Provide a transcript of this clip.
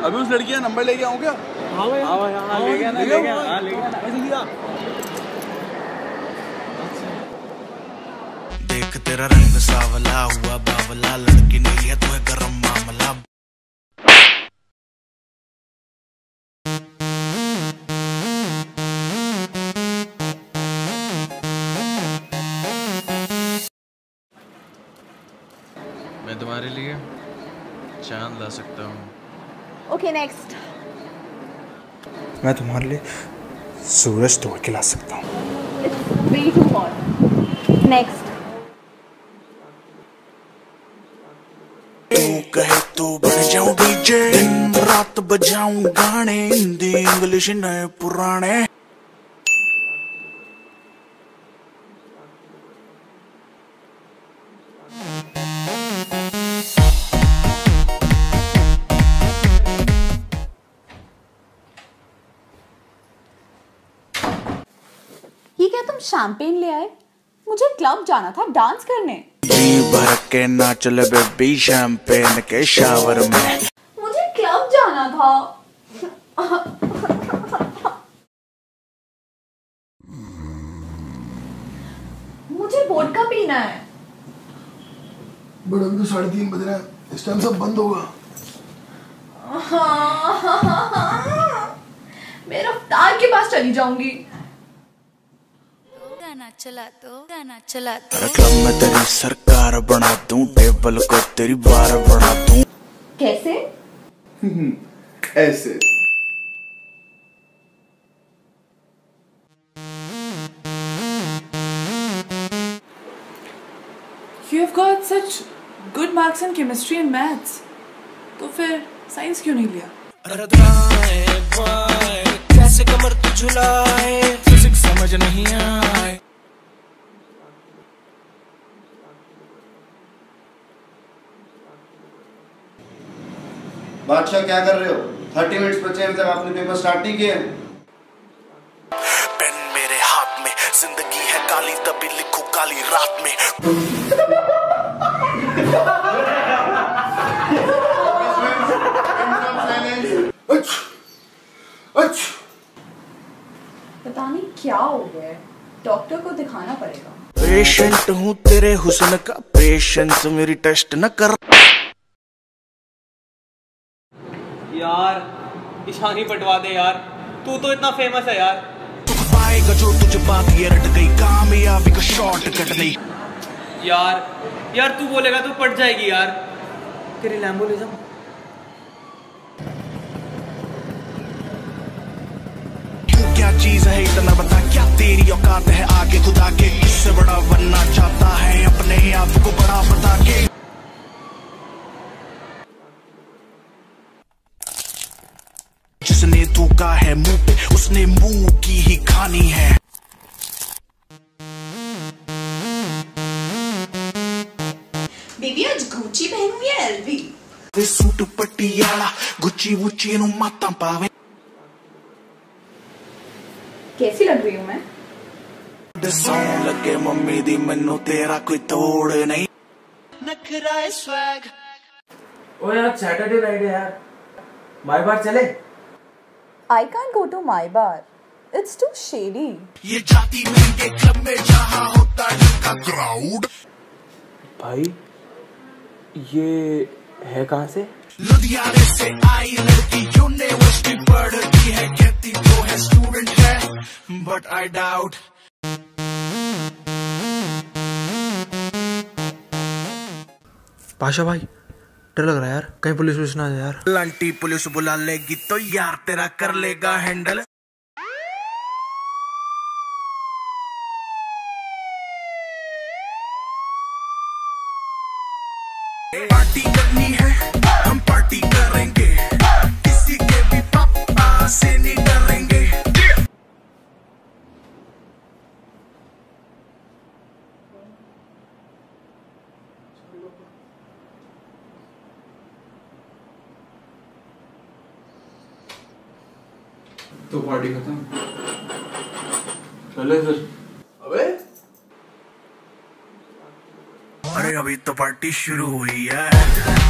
अभी उस लड़की का नंबर लेके आऊँ क्या? हाँ भाई, हाँ ले गया ना, ले गया, हाँ ले गया ना, ऐसे लिया। देख तेरा रंग सावला हुआ बावला, लड़की नहीं है तो है गरम मामला। मैं तुम्हारे लिए चांद ला सकता हूँ। Okay next. मैं तुम्हारे लिए सूरज तोड़ के ला सकता हूँ। It's way too hot. Next. तू कहे तो बन जाऊं डीजे, दिन रात बजाऊं गाने, हिंदी इंग्लिश नए पुराने। ये क्या तुम शैंपेन ले आए? मुझे क्लब जाना था डांस करने। जी भर के नाच ले बेबी शैंपेन के शावर में। मुझे क्लब जाना था। मुझे वोडका पीना है। बट अभी तो 3:30 बज रहा है, इस टाइम सब बंद होगा। मैं रफ्तार के पास चली जाऊंगी। गाना चला दो। क्लब में तेरी सरकार बना दूं, टेबल को तेरी बार बना दूं। कैसे? ऐसे। You have got such good marks in chemistry and maths. तो फिर साइंस क्यों नहीं लिया? कैसे कमर तू झुलाए, फिजिक्स समझ नहीं आए। बादशाह क्या कर रहे हो? 30 मिनट्स बचे हैं, तक आपने पेपर स्टार्ट नहीं किए। पेन मेरे हाथ में, जिंदगी है काली तभी लिखूं काली रात में। पता नहीं क्या हो गया है, डॉक्टर को दिखाना पड़ेगा। पेशेंट हूँ तेरे हुस्न का, पेशेंस मेरी टेस्ट न कर। यार ईशानी पटवा दे यार, तू तो इतना फेमस है यार। तू पाएगा जो तुझे बात ये रट गई, कामयाबी का शॉर्ट कट नहीं। यार तू बोलेगा तो पट जाएगी यार। तेरी लैम्बो ले जाऊं? क्या चीज है इतना बता, क्या तेरी औकात है आगे खुदा के, किससे बड़ा बनना चाहता है अपने आप को बड़ा बता के। जिसने थूका है मुंह पे उसने मुंह की ही खानी है। बेबी आज गुच्ची पहनूं या एलवी? सूट पटियाला गुच्ची वुच्ची नु माता पावे। कैसी लग रही हूँ मैं? सॉन्ग लगे मम्मी दी, मैनू तेरा कोई तोड़ नहीं। नखरा स्वैग। ओ यार सैटरडे नाइट है यार, माय बार चले? I can't go to my bar. It's too shady. ये जाती महंगे क्लब में जहाँ होता का क्राउड। भाई ये है कहाँ से? लुधियाने से आई लड़की, यूनिवर्सिटी पढ़ती है, कहती तो है स्टूडेंट है, बट आई डाउट। पाशा भाई डर लग रहा है यार, कहीं पुलिस ना आ जाए यार। लंटी पुलिस बुला लेगी तो यार तेरा कर लेगा हैंडल। पार्टी करनी है हम पार्टी करेंगे, किसी के भी पापा से नहीं डरेंगे। तो पार्टी खत्म, चले फिर। अबे अरे अभी तो पार्टी शुरू हुई है।